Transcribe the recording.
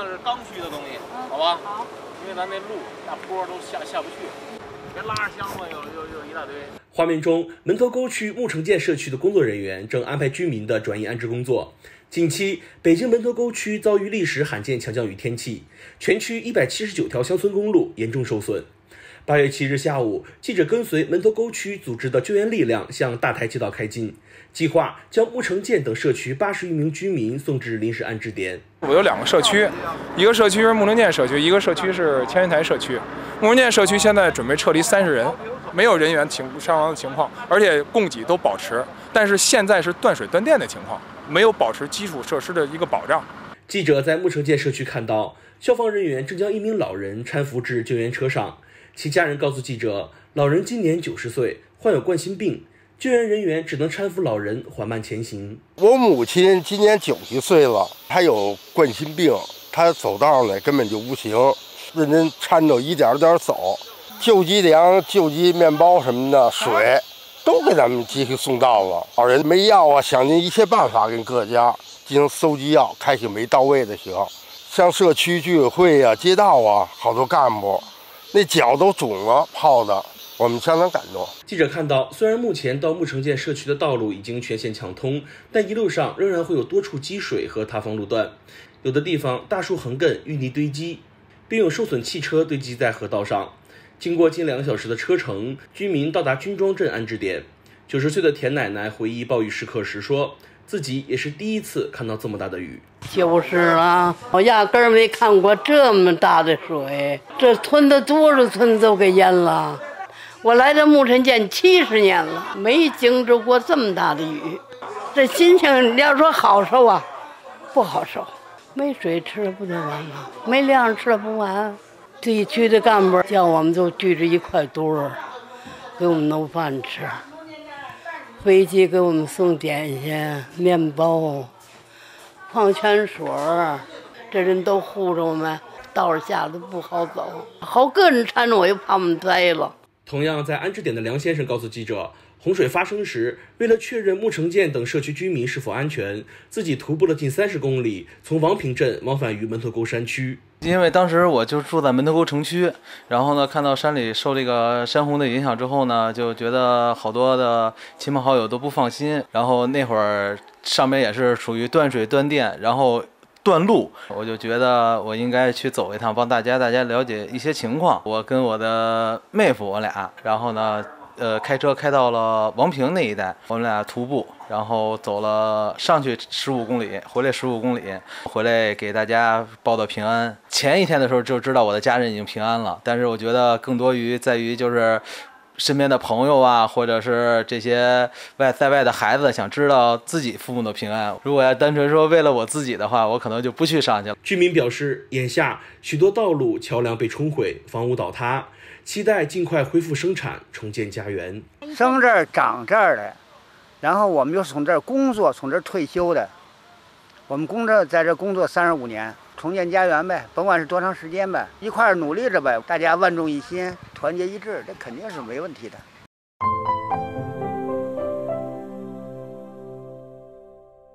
是刚需的东西，好吧？好。因为咱那路大坡都下不去，别拉着箱子又一大堆。 画面中，门头沟区木城建社区的工作人员正安排居民的转移安置工作。近期，北京门头沟区遭遇历时罕见强降雨天气，全区179条乡村公路严重受损。8月7日下午，记者跟随门头沟区组织的救援力量向大台街道开进，计划将木城建等社区80余名居民送至临时安置点。 我有2个社区，一个社区是木城建社区，一个社区是千人台社区。木城建社区现在准备撤离30人，没有人员伤亡的情况，而且供给都保持。但是现在是断水断电的情况，没有保持基础设施的一个保障。 记者在木城建社区看到，消防人员正将一名老人搀扶至救援车上。其家人告诉记者，老人今年90岁，患有冠心病，救援人员只能搀扶老人缓慢前行。 我母亲今年90岁了，她有冠心病，她走道呢根本就不行，认真搀着一点点走。救济粮、救济面包什么的，水都给咱们集体送到了。老人没药啊，想尽一切办法跟各家进行搜集药，开始没到位的时候，像社区居委会啊、街道啊，好多干部。那脚都肿了，泡的，我们相当感动。 记者看到，虽然目前到木城建社区的道路已经全线抢通，但一路上仍然会有多处积水和塌方路段，有的地方大树横亘，淤泥堆积，并有受损汽车堆积在河道上。经过近2个小时的车程，居民到达军庄镇安置点。90岁的田奶奶回忆暴雨时刻时说，自己也是第一次看到这么大的雨。 就是啊，我压根儿没看过这么大的水，这村的多少村都给淹了。我来这木城建70年了，没经历过这么大的雨，这心情要说好受啊，不好受。没水吃了不就完了？没粮吃了不完。地区的干部叫我们都聚着一块堆儿，给我们弄饭吃。飞机给我们送点心、面包。矿泉水，这人都护着我们，道儿下的不好走，好个人搀着我，又怕我们栽了。 同样在安置点的梁先生告诉记者，洪水发生时，为了确认木城建等社区居民是否安全，自己徒步了近30公里，从王坪镇往返于门头沟山区。 因为当时我就住在门头沟城区，然后呢，看到山里受这个山洪的影响之后呢，就觉得好多的亲朋好友都不放心。然后那会儿上面也是属于断水断电，然后断路，我就觉得我应该去走一趟，帮大家了解一些情况。我跟我的妹夫我俩，然后呢。开车开到了王坪那一带，我们俩徒步，然后走了上去15公里，回来15公里，回来给大家报道平安。前一天的时候就知道我的家人已经平安了，但是我觉得更多在于就是身边的朋友啊，或者是这些在外的孩子想知道自己父母的平安。如果要单纯说为了我自己的话，我可能就不去上去了。 居民表示，眼下许多道路、桥梁被冲毁，房屋倒塌。期待尽快恢复生产，重建家园。 生这儿长这儿的，然后我们又从这儿工作，从这儿退休的。我们在这工作35年，重建家园呗，甭管是多长时间呗，一块儿努力着呗。大家万众一心，团结一致，这肯定是没问题的。